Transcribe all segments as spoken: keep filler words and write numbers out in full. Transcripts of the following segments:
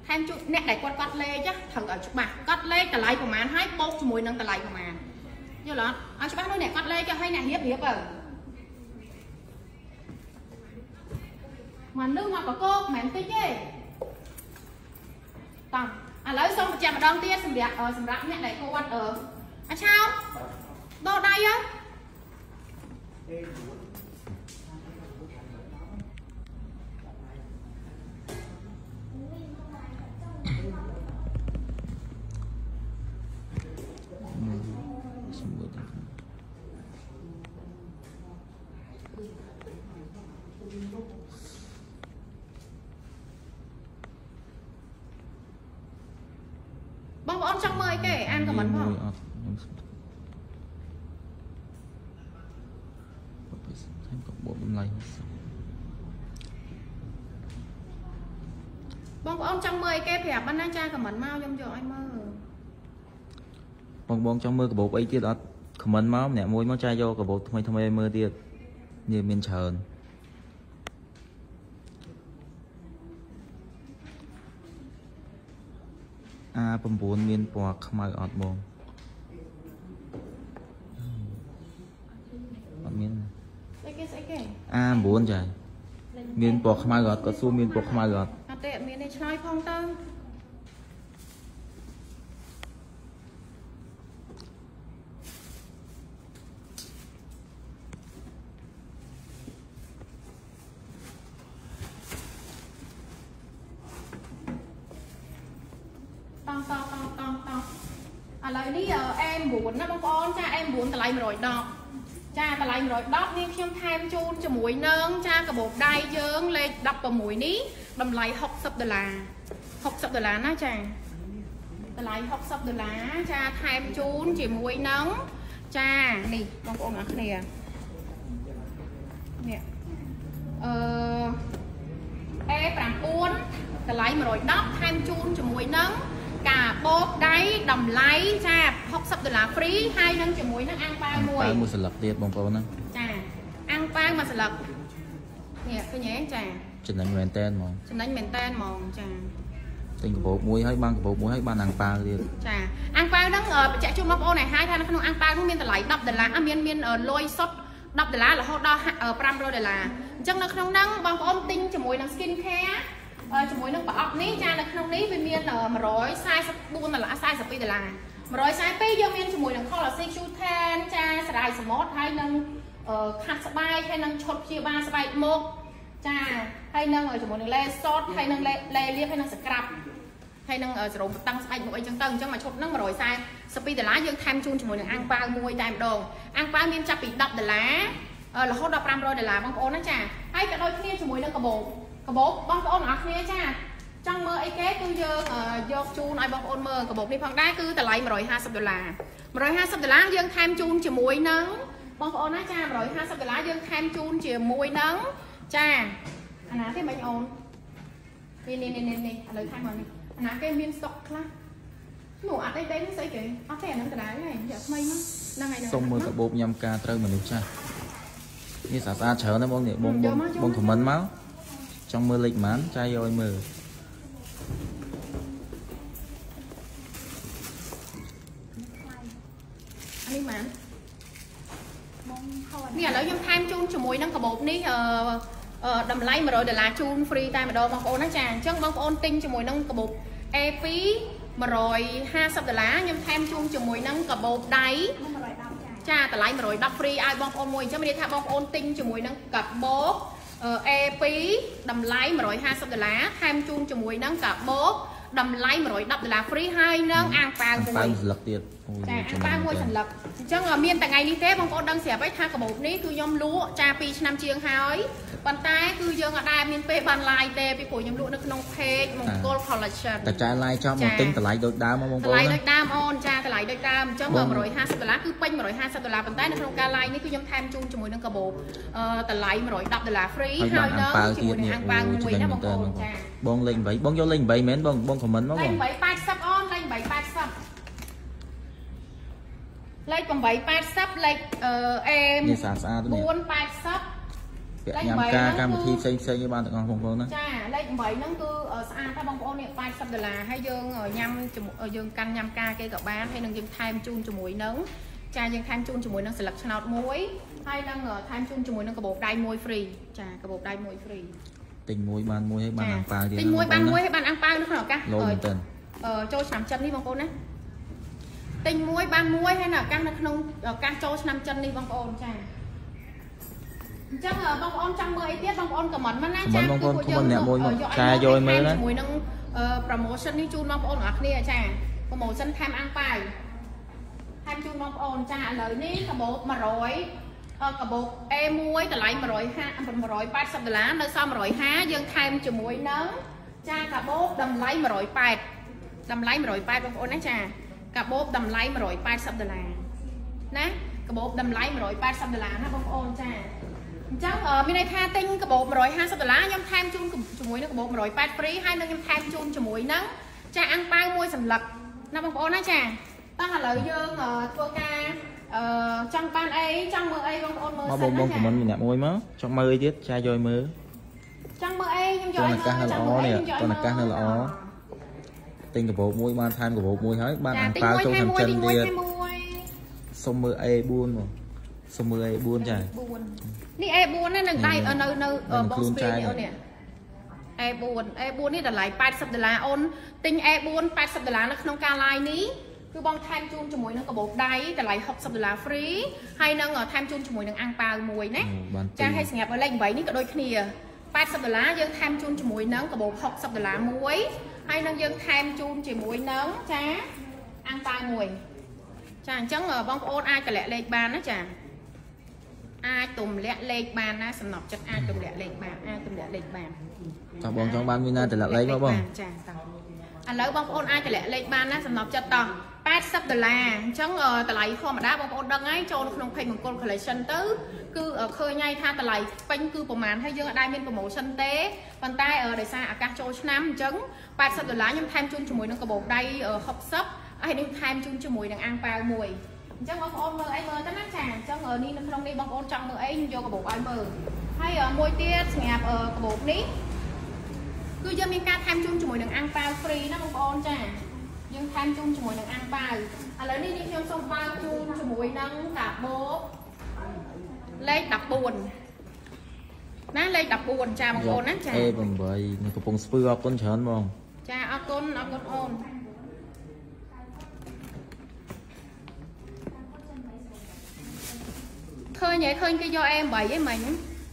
thêm chút nè để quạt quạt lê chứ thằng ở chụp bạc quạt lê cả lại của màn hai bốc cho mùi nâng cả lại của màn như là à chụp bác nói nè quạt lê cho hay nè hiếp hiếp ở mà nước mà có cô mẹ tí chứ tầm à lấy xong chạm mà đong tia xem đẹp ở xem rạp nè để cô quạt ở à sao đâu đây á bông bông trong mười cái ăn của mình không bông bông trong mười cái phẹp bánh ăn cha của mình mau trong cho anh mơ bông bông trong mưa của bột ấy tiết đó comment máu nè môi máu chai vô của bột thay thay mưa tiết như miền trờn a bông bốn miền bò không ai ọt bông miền a bốn trời miền bò không ai gọt có xu miền bò không ai gọt miền này chơi phong tơ to to to to to à lời đi giờ em muốn nó bông con cha em muốn lại rồi đọc cha ta lại rồi đọc nênខ្ញុំថែមជូនជាមួយនឹងចាកាបូបដៃយើងលេខដប់ប្រាំមួយនេះតម្លៃหกสิบដុល្លារหกสิบដុល្លារណាចាតម្លៃหกสิบដុល្លារចាថែមជូនជាមួយនឹងចានេះបងប្អូនអរគ្នានេះអឺ เอ 9តម្លៃmột trăm mườiថែមជូនជាមួយនឹងកាបូបដៃតម្លៃចាหกสิบដុល្លារ free ហើយនឹងជាមួយនឹងអាំងប៉ាវមួយមួយស្លឹកទៀតបងប្អូនណាចាអាំងប៉ាវមួយស្លឹកនេះឃើញទេចាចំណេញមែនតែនហ្មងចំណេញមែនតែនហ្មងចាទិញកាបូបមួយហើយបានកបូបមួយហើយបានអាំងប៉ាវទៀតចាអាំងប៉ាវហ្នឹងបញ្ជាក់ជូនបងប្អូនឲ្យហើយថានៅក្នុងអាំងប៉ាវហ្នឹងមានតម្លៃដប់ដុល្លារមានមានលុយសុទ្ធដប់ដុល្លាររហូតដល់ប្រាំរយដុល្លារអញ្ចឹងនៅក្នុងហ្នឹងបងប្អូនទិញជាមួយនឹង skin care ជាមួយនឹងប្រអប់នេះចានៅក្នុងនេះវាមានmột trăm bốn mươi tưដុល្លារสี่สิบtwoដុល្លារmột trăm bốn mươi twoយើងមានជាមួយនឹង Color Six Tan ចាស្រាយសមុទ្រហើយនឹងខាត់ស្បែកហើយនឹងឈុតព្យាបាលស្បែកមុខចាហើយនឹងជាមួយនឹង laser sort ហើយនឹង laser លាបហើយនឹង scrub ហើយនឹងសរោមតាំងស្បែកមុខអីចឹងទៅអញ្ចឹងមួយឈុតហ្នឹងmột trăm bốn mươi twoដុល្លារយើងថែមជូនជាមួយនឹងអាំងប៉ាវមួយតែម្ដងអាំងប៉ាវមានចាប់ពីដប់ដុល្លាររហូតដល់ប្រាំរយដុល្លារបងប្អូនណាចាហើយក៏ដូចគ្នាជាមួយនឹងកាបូបកាបូបបងប្អូនអរគ្នាចាចង់មើលអីគេគឺយើងយកជូនឲ្យបងប្អូនមើលកាបូបនេះផងដែរគឺតម្លៃmột trămห้าสิบដុល្លារmột trămห้าสิบដុល្លារយើងថែមជូនជាមួយនឹងបងប្អូនណាចាmột trămห้าสิบដុល្លារយើងថែមជូនជាមួយនឹងចាអាណាទេមិញអូននេះនេះនេះនេះឥឡូវថែមមកនេះអាណាគេមានស្តុកខ្លះនោះអត់អីទេនេះស្អីគេអត់ទេអាហ្នឹងដដែលហ្នឹងយកថ្មីមកហ្នឹងហើយហ្នឹងសុំមើលកាបូបញ៉ាំការត្រូវមនុស្សចាស់នេះស្អាតស្អាតច្រើនណាបងនេះបងបងខមមិនមកចង់មើលលេខប៉ុន្មានចាយយកឲ្យមើលនេះម៉ាននេះឥឡូវខ្ញុំថែមជូនជាមួយនឹងកាបូបនេះអឺតម្លៃmột trămដុល្លារជូន free តែម្ដងបងប្អូនណាចាអញ្ចឹងបងប្អូនទិញជាមួយនឹងកាបូប เอ two một trămห้าสิบដុល្លារខ្ញុំថែមជូនជាមួយនឹងកាបូបដៃចាតម្លៃmột trăm ten free ឲ្យបងប្អូនមួយអញ្ចឹងមានន័យថាបងប្អូនទិញជាមួយនឹងកាបូប เอ twoតម្លៃmột trămห้าสิบដុល្លារថែមជូនជាមួយនឹងកាបូបតម្លៃmột trăm tenដុល្លារ free ហើយនឹងអាំងប៉ាវមួយប៉ាវស្លឹកទៀតចាអាំងប៉ាវមួយសន្លឹកអញ្ចឹងមានតែថ្ងៃនេះទេបងប្អូនដឹងស្រាប់ហើយថាកាបូបនេះគឺខ្ញុំលក់ចាពីរឆ្នាំជាងហើយប៉ុន្តែគឺយើងអត់ដែលមានពេលបាន live ទេពីព្រោះខ្ញុំលក់នៅក្នុង page មង្គល collection តែចាយ live ចប់មកទិញតម្លៃដូចដើមមកបងប្អូនតម្លៃដូចដើមអូនចាតម្លៃដូចដើមអញ្ចឹងmột trămห้าสิบដុល្លារគឺពេញmột trămห้าสิบដុល្លារប៉ុន្តែនៅក្នុងការ live នេះគឺខ្ញុំថែមជូនជាមួយនឹងកាបូបអឺតម្លៃmột trăm tenដុល្លារ free ហើយនឹងជាមួយនឹងអាំងប៉ាវមួយណាបងប្អូនចាបងលេខeightបងយកលេខeightមែនបងបង comment មកបងលេខeight eightyអូនលេខeight eightyលេខeight eightyលេខអឺ เอនេះស្អាតស្អាតនេះ four eighty nhằm ca cam thi xây xây như ban tặng ngon không luôn cha lấy bảy nó cứ ở xa các bông bông này ba trăm đô la hay dương ở nhâm ở dương căn nhâm ca cây gạo bán hay nâng dương tham chun cho muối nướng cha dương tham chun cho muối nướng sẽ lật nọt muối hay nâng ở tham chun cho muối nướng cả bột đai muối free cha cả bột đai muối free tình muối ban muối hay ban ăn pao gì tình muối ban muối hay ban ăn pao nữa không cả rồi ờ cho nằm chân đi bông bông đấy tình muối ban muối hay là căn nó không căn cho nằm chân đi bông bông cha chắc là bông on trong mười tiết bông on cầm mẫn mà na cha cứ của dân ở cha rồi mới đó mùi nâng promotion đi chun bông on ở kia cha promotion tham ăn bài tham chun bông on cha lời ní cả bộ mà rồi cả bộ em muối cả lại mà rồi ha mà rồi ba trăm đô la nơi sau mà rồi há dân tham cho muối nướng cha cả bố đầm lấy mà rồi bạt đầm lấy mà rồi bạt bông on á cha cả bố đầm lấy mà rồi ba trăm đô la nè cả bố đầm lấy mà rồi ba trăm đô la nó bông on cha chắc ở bên đây tha tinh cái bộ mà rồi hai trăm đô la nhâm tham chung cho muối nó cái bộ mà rồi bát free hai nhâm tham chung cho muối nắng cha ăn bao muối sầm lật năm bông ôn á cha ta là lợi dương ở thua ca trong ban ấy trong mơ ấy bông ôn mơ sạch bông bông của mình nhẹ muối mớ trong mơ tiết cha rồi mơ trong mơ ấy nhưng cho là cá hơi lỏ nè con là cá hơi lỏ tinh cái bộ muối ban tham của bộ muối hết ban ăn bao trong thằng chân đi sông mơ ấy buôn mà sông mơ ấy buôn chảนี่ e bốn นั่นนึงได้เออเนอเนอเออบอสเปนเนี่ย e bốn e bốn นี่แต่หลายแปดสิบดอลลาร์โอนติง e bốn แปดสิบดอลลาร์ในขนมการไลน์นี้คือบางไทม์จูนจมูกนั่งกระบอกได้แต่หลายหกสิบดอลลาร์ฟรีให้นั่งไทม์จูนจมูกนั่งอังเปามวยนะจะให้สัญญาไปเล่นใบนี้ก็โดยเคลียร์แปดสิบดอลลาร์ยังไทม์จูนจมูกนั่งกระบอกหกสิบดอลลาร์มวยให้นั่งยังไทม์จูนจมูกนั่งจ้าอังเปามวยจ้าจังบางโอนไอกระแหละเลขบานนะจ้าai tùm lẹ lệch bàn á sầm nọc chất ai tùm lẹ lệch bàn ai tùm lẹ lệch bàn tao bong trong ban mina từ lẹ lấy không anh lấy bong ôn ai từ lẹ lệch bàn á sầm nọc chất tao八十đô la chẳng ở từ lại kho mà đá bong ôn đăng ấy cho nó không phải một con collection tứ cứ ở khơi nhai tha từ lại bánh cứ của màn hay dương ở đây bên của mẫu sân tế bàn tay ở đây xa ở các chỗ năm trứng八十đô la nhưng tham chung cho mùi nó có bột đây ở hộp sấp hay nên tham chung cho mùi đang ăn bao mùi chắc bông ôn mơ ấy mơ tất cả chắc ở đi nó không đi bông ôn trong mơ ấy vô cái bộ ai mơ hay ở môi tiết ngạp ở cái bộ ní cứ dân miền ca tham chung cho mùi đừng ăn bao free nó bông ôn cha dân tham chung cho mùi đừng ăn bao à lấy đi đi trong sông bao chung cho mùi nâng cả bố lấy đập buồn nó lấy đập buồn cha bông ôn á cha ê bằng bầy nó có bông spur con chén không cha ốc con ốc con ôn khơi nhảy khơi cái do em bày với mình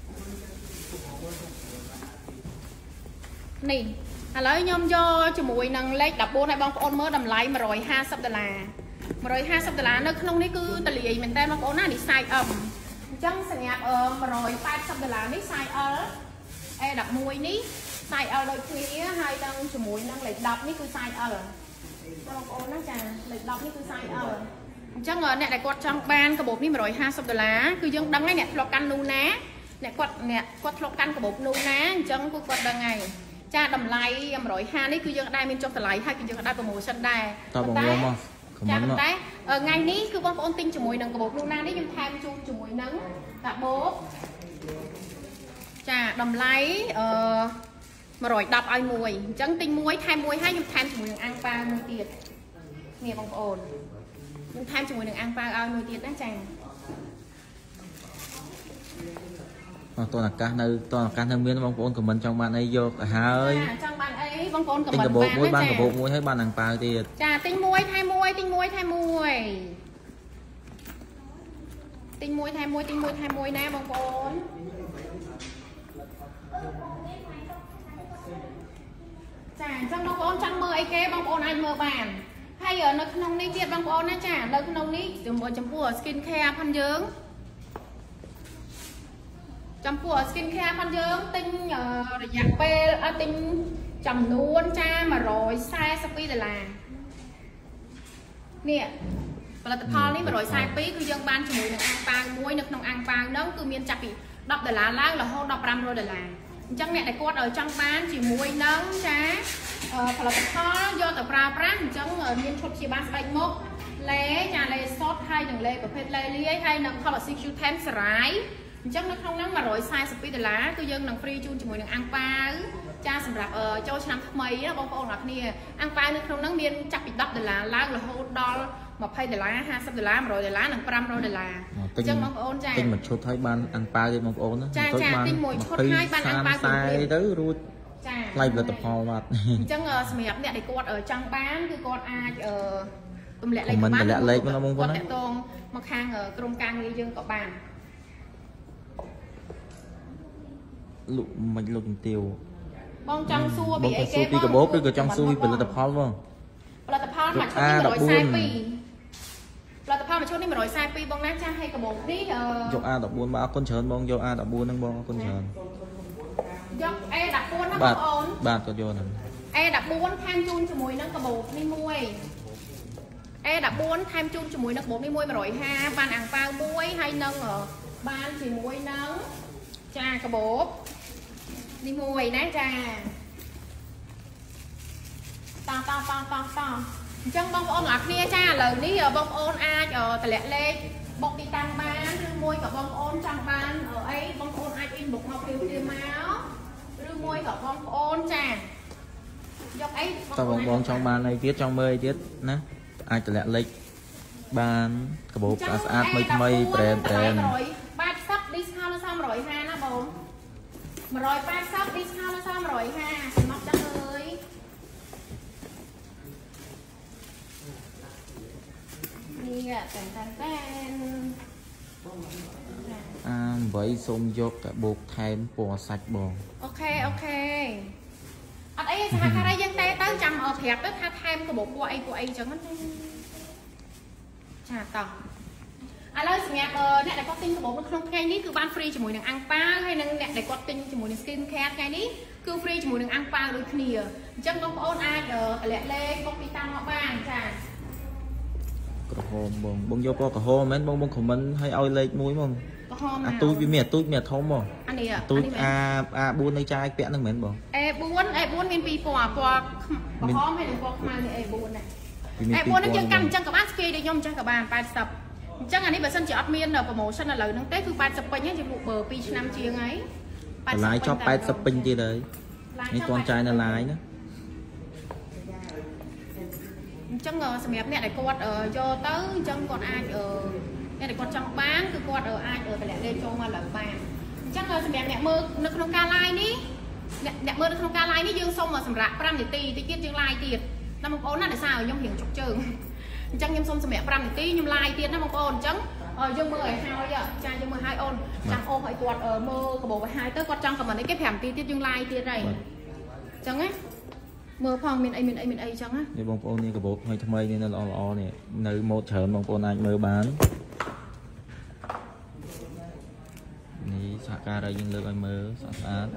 nè à lấy nhom do cho mùi năng lấy đập buôn này bông ôn mới đầm lại mà rồi hai trăm đô la mà rồi hai trăm đô la nó không đấy cứ tờ lì mình tên bông ôn này đi sai ẩm chân sạch nhạc ờ mà rồi ba trăm đô la đấy sai ở e đập mùi ní sai ở đôi khi hai đăng cho mùi năng lấy đập ní cứ sai ở bông ôn nó chà lấy đập ní cứ sai ở chắc ngờ nè đại quạt trong ban cái bột ní mà rồi hai trăm đô la cứ dân đăng ấy nè lọc căn nu ná nè quạt nè quạt lọc căn của bột nu ná chân cứ quạt đằng ngày cha đầm lại mà rồi hai đấy cứ dân đây bên trong tờ lại hai cứ dân đây vào mùa xuân đây tao bằng ngon mà cha bằng tay ở ngày ní cứ bông ôn tinh cho mùi nâng của bột nu ná đấy dân tham chung cho mùi nắng tạ bố cha đầm lại ờ mà rồi đập ai mùi chân tinh muối tham muối hai nhưng tham cho mùi ăn ba mươi tiền nghe bông ôn nhưng tham cho mùi đừng ăn bao ao nuôi tiết đó chàng tôi là cá nơi tôi là cá thân miên bông ôn của mình trong ban ấy vô hà ơi trong ban ấy bông ôn của mình bộ muối ban của bộ muối thấy ban hàng bao thì trà tinh muối thay muối tinh muối thay muối tinh muối thay muối tinh muối thay muối nè bông ôn trà trong bông ôn trong mơ ấy kế bông ôn anh mơ bàn hay ở nó không đi tiết bông ôn á chả đâu không đi chấm bò chấm bùa skin care phân dưỡng chấm bùa skin care phân dưỡng tinh ở giặt pe tinh chấm luôn cha mà rồi sai sắp đi là nè và là tập thon đi mà rồi sai pí cứ dân ban cho mùi được ăn pang muối được nông ăn pang nấu cứ miên chặt bị đập để lá lá là hô đập ram rồi để làm chắc mẹ này quát ở trong ban chỉ muối nấu cha phải là tập thon do tập ra prang chẳng ở miền chốt chỉ ban bánh mốc lé nhà lé sốt hay đừng lé và phết lé lé hay nằm không là sinh chú thêm sải ចឹងនៅក្នុងហ្នឹងmột trăm bốn mươiដុល្លារគឺយើងនឹង free ជូនជាមួយនឹងអាំងប៉ាវចាសម្រាប់ចូលឆ្នាំថ្មីណាបងប្អូនអ្នកគ្នាអាំងប៉ាវនៅក្នុងហ្នឹងមានចាប់ពីដប់ដុល្លារឡើងរហូតដល់20ដុល្លារ50ដុល្លារ100ដុល្លារនិង500ដុល្លារអញ្ចឹងបងប្អូនចាទិញមួយឈុតហើយបានអាំងប៉ាវទេបងប្អូនណាចាចាទិញមួយឈុតហើយបានអាំងប៉ាវទៅរួចចាថ្លៃផលិតផលបាត់អញ្ចឹងសម្រាប់អ្នកដែលគាត់ចង់បានគឺគាត់អាចទម្លាក់លេខបានទម្លាក់លេខមកបងប្អូនណាគាត់តងមកខាងក្រុមការងារយើងក៏បានលក់មិនលក់ជំទាវបងចង់សួរពីអីគេបងពីកាបូបឬក៏ចង់សួរពីផលិតផលបងផលិតផលមួយឈុតនេះmột trăm bốn mươi haiផលិតផលមួយឈុតនេះmột trăm bốn mươi haiបងណាចាស់ឲ្យកាបូបនេះយក A 14បងអរគុណច្រើនបងយក A 14ហ្នឹងបងអរគុណច្រើនយក A 14ណាបងប្អូនបាទគាត់យកហ្នឹង A 14ថែមជូនជាមួយនឹងកាបូបនេះមួយ A 14ថែមជូនជាមួយនឹងកាបូបនេះមួយmột trăm hai mươiបានអាំងប៉ាវមួយហើយនឹងបានជាមួយនឹងចាកាបូបនេះមួយណាចាតតតតតអញ្ចឹងបងប្អូនអ្នកគ្នាចាឥឡូវនេះបងប្អូនអាចតម្លាក់លេខបុកទីតាំងបានឬមួយក៏បងប្អូនចង់បានអីបងប្អូនអាច inbox មកព្រាវព្រាវមកឬមួយក៏បងប្អូនចាយកអីតើបងបងចង់បានអីទៀតចង់មើលអីទៀតណាអាចតម្លាក់លេខបានកាបូបស្អាតស្អាតថ្មីថ្មីប្រែនប្រែនបាទសឹក discount នៅសមmột trăm hai mươiណាបងmột trăm八mươi discount នៅសមmột trăm hai mươiសម្រាប់ចាស់អើយនេះតែតែតែអាបីសូមយកកាបូបថែមពណ៌សាច់បងអូខេអូខេអត់អីសហការីយើងតែទៅចាំប្រាប់ទៅថាថែមកាបូបពណ៌អីពណ៌អីចឹងណាចាតោះឥឡូវសម្រាប់អ្នកដែលគាត់ទិញកាបូបនៅក្នុងថ្ងៃនេះគឺបាន free ជាមួយនឹងអាំងប៉ាវហើយនឹងអ្នកដែលគាត់ទិញជាមួយនឹង skin care ថ្ងៃនេះគឺ free ជាមួយនឹងអាំងប៉ាវដូចគ្នាអញ្ចឹងបងប្អូនអាចតម្លាក់លេខបុកទីតាំងមកបានចាក្រហមបងបងយកពណ៌ក្រហមមែនបងបង comment ឲ្យឲ្យលេខមួយហ្មងក្រហមអាទូចវាមានអាទូចមានអាធំហ្មងអានេះអាទូច A A4 នៅចាយពាក់ហ្នឹងមែនបង A4 A4 មានពីរពណ៌ពណ៌ក្រហមហើយនិងពណ៌ខ្មៅនេះ A4 ដែរ A4 ហ្នឹងយើងកាន់អញ្ចឹងក៏បានស្គីដូចខ្ញុំអញ្ចឹងក៏បានแปดสิบអញ្ចឹងអានេះបើសិនជាអត់មាន promotion ឥឡូវហ្នឹងទេគឺแปดสิบពេញហ្នឹងយើងលក់បើពីរឆ្នាំជាងហើយតម្លៃចប់แปดสิบពេញទៀតហើយនេះតន់ចាយនៅ line ណាអញ្ចឹងសម្រាប់អ្នកដែលគាត់យកទៅអញ្ចឹងគាត់អាចអ្នកដែលគាត់ចង់បានគឺគាត់អាចតម្លាក់លេខចូលមកលើបានអញ្ចឹងសម្រាប់អ្នកមើលនៅក្នុងការ live នេះអ្នកមើលនៅក្នុងការ live នេះយើងសូមសម្រាប់5នាទីតិចទៀតយើង live ទៀតណាបងប្អូនណាដោយសារខ្ញុំរៀងជុកជើងអញ្ចឹងខ្ញុំសូមសម្រាប់5នាទីខ្ញុំ live ទៀតណាបងប្អូនអញ្ចឹងយើងមើលឲ្យហើយចាយើងមើលឲ្យអូនចាំអូនឲ្យគាត់មើលកាបូបឲ្យហើយទៅគាត់ចង់ comment អីគេ5នាទីទៀតយើង live ទៀតហើយអញ្ចឹងណាមើលផងមានអីមានអីមានអីអញ្ចឹងណានេះបងប្អូននេះកាបូបថ្មីថ្មីនេះនៅល្អល្អនេះនៅម៉ូតច្រើនបងប្អូនអាចមើលបាននេះសហការីយើងលើកឲ្យមើលស្អាតស្អាត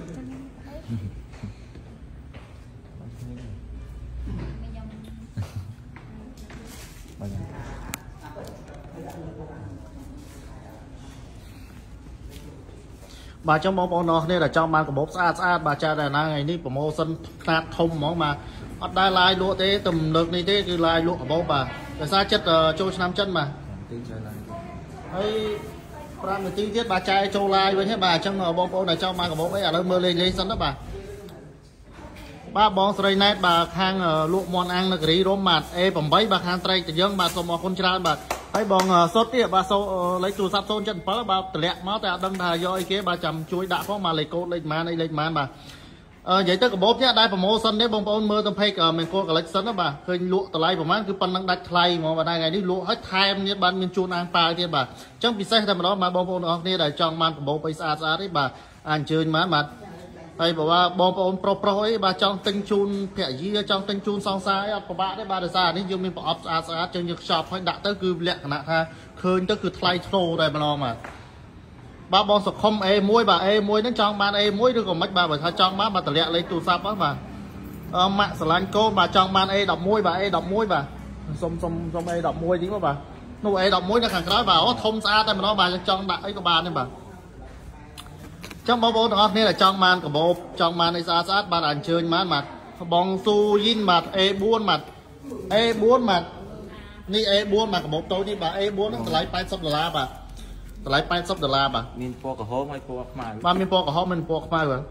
បាទចង់បងប្អូនអរគ្នាដែលចង់បានកាបូបស្អាតស្អាតបាទចាតែណាថ្ងៃនេះប្រម៉ូសិនខ្នាតធំហ្មងបាទអត់ដែរឡាយលក់ទេទំលើកនេះទេគឺឡាយលក់កាបូបបាទដោយសារចិត្តចូលឆ្នាំចិនបាទហើយ5នាទីទៀតបាទចែកចូលឡាយវិញហើយបាទអញ្ចឹងបងប្អូនដែលចង់បានកាបូបអីឥឡូវមើលលេងលេងសិនទៅបាទបាទបងស្រីណែតបាទខាងលក់មន់អាំងនៅការីរមបាទ A 8បាទខាងត្រែកតយើងបាទសូមអរគុណច្រើនបាទហើយបងសុតទៀតបាទសូលេខទូរស័ព្ទศูนย์ เจ็ด เจ็ดបាទតម្លាក់មកតែអត់ដឹងថាយកអីគេបាទចាំជួយដាក់ផងបាទលេខកូដលេខម៉ានអីលេខម៉ានបាទអឺនិយាយទៅកាបូបនេះដែរប្រម៉ូសិនទេបងប្អូនមើលទៅ page មែនកូដ collection ណាបាទឃើញលក់តម្លៃប្រហែលគឺប៉ុណ្ណឹងដាច់ថ្លៃហ្មងបាទថ្ងៃនេះលក់ឲ្យថែមទៀតបាទមានជូនអាំងប៉ាវទៀតបាទអញ្ចឹងពិសេសតែម្ដងបាទបងប្អូនអរគ្នាដែលចង់បានកាបូបអីស្អាតស្អាតអីបាទអញ្ជើញមកបាទហើយបើថាបងប្អូនប្រុសប្រុសអីបាទចង់ទិញជូនភរិយាចង់ទិញជូនសង្សារអីអត់ពិបាកទេបាទដោយសារនេះយើងមានប្រអប់ស្អាតស្អាតចឹងយើងខ្ចប់ហើយដាក់ទៅគឺលក្ខណៈថាឃើញទៅគឺថ្លៃធ្នូតែម្ដងបាទបាទបងសុខុម A មួយបាទ A មួយហ្នឹងចង់បាន A មួយឬក៏មិនបាទបើថាចង់បានបាទតម្លាក់លេខទូរស័ព្ទហ្នឹងបាទអឺម៉ាក់ស្រឡាញ់កូនបាទចង់បាន A 11បាទ A 11បាទសុំសុំសុំ A 11ទីមកបាទនោះ A 11នៅខាងក្រោយបាទអូធំស្អាតតែម្ដងបាទចង់ដាក់អីក៏បានដែរបាទចង់បងប្អូនទាំងអស់គ្នាដែលចង់បានកាបូបចង់បានអីស្អាតស្អាតបាទអញ្ជើញបានបាទបងស៊ូយីនបាទ A 4បាទ A 4បាទនេះ A 4បាទកាបូបតូចនេះបាទ A 4ហ្នឹងតម្លៃแปดสิบដុល្លារបាទតម្លៃแปดสิบដុល្លារបាទមានពណ៌ក្រហមហើយពណ៌ខ្មៅបាទមានពណ៌ក្រហមមានពណ៌ខ្មៅបាទ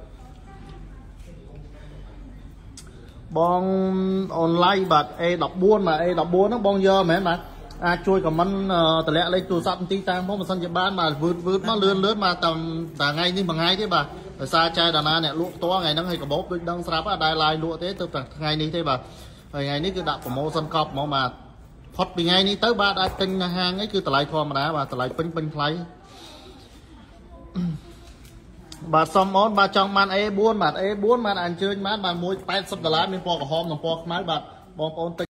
បងអនឡាញបាទ A สิบสี่ បាទ A สิบสี่ ហ្នឹងបងយកមែនបាទអាចជួយខមមិនតម្លាក់លេខទូរស័ព្ទបន្តិចតាមផងបើសិនជាបានបាទវឺតវឺតមកលឿនលឿនមកតាមថ្ងៃនេះមួយថ្ងៃទេបាទដោយសារចែតាណាអ្នកលក់ផ្ទាល់ថ្ងៃហ្នឹងឲ្យកាបូបដូចដឹងស្រាប់ដែរឡាយលក់ទេទៅតែថ្ងៃនេះទេបាទហើយថ្ងៃនេះគឺដាក់ប្រូម៉ូសិនកប់ហ្មងបាទផុតពីថ្ងៃនេះទៅបាទអាចទិញនៅហាងអីគឺតម្លៃធម្មតាបាទតម្លៃពេញពេញថ្លៃបាទសុំអូនបាទចង់បាន A สี่ បាទ A สี่ បាទអញ្ជើញបានបាទមួយแปดสิบដុល្លារមានពណ៌ក្រហមនិងពណ៌ខ្មៅបាទបងប្អូន